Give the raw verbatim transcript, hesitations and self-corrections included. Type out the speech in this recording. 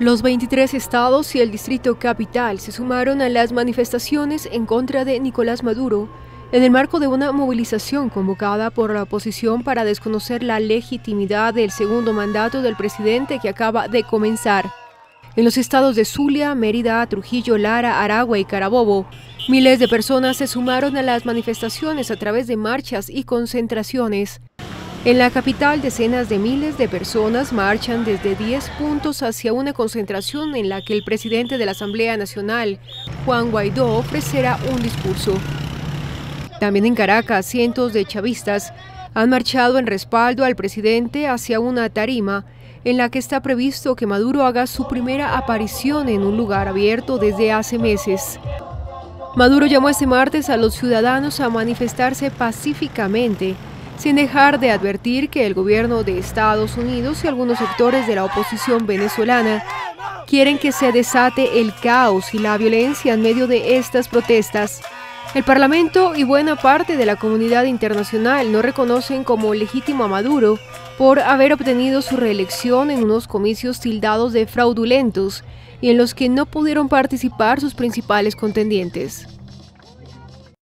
Los veintitrés estados y el Distrito Capital se sumaron a las manifestaciones en contra de Nicolás Maduro en el marco de una movilización convocada por la oposición para desconocer la legitimidad del segundo mandato del presidente que acaba de comenzar. En los estados de Zulia, Mérida, Trujillo, Lara, Aragua y Carabobo, miles de personas se sumaron a las manifestaciones a través de marchas y concentraciones. En la capital, decenas de miles de personas marchan desde diez puntos hacia una concentración en la que el presidente de la Asamblea Nacional, Juan Guaidó, ofrecerá un discurso. También en Caracas, cientos de chavistas han marchado en respaldo al presidente hacia una tarima en la que está previsto que Maduro haga su primera aparición en un lugar abierto desde hace meses. Maduro llamó este martes a los ciudadanos a manifestarse pacíficamente, sin dejar de advertir que el gobierno de Estados Unidos y algunos sectores de la oposición venezolana quieren que se desate el caos y la violencia en medio de estas protestas. El Parlamento y buena parte de la comunidad internacional no reconocen como legítimo a Maduro por haber obtenido su reelección en unos comicios tildados de fraudulentos y en los que no pudieron participar sus principales contendientes.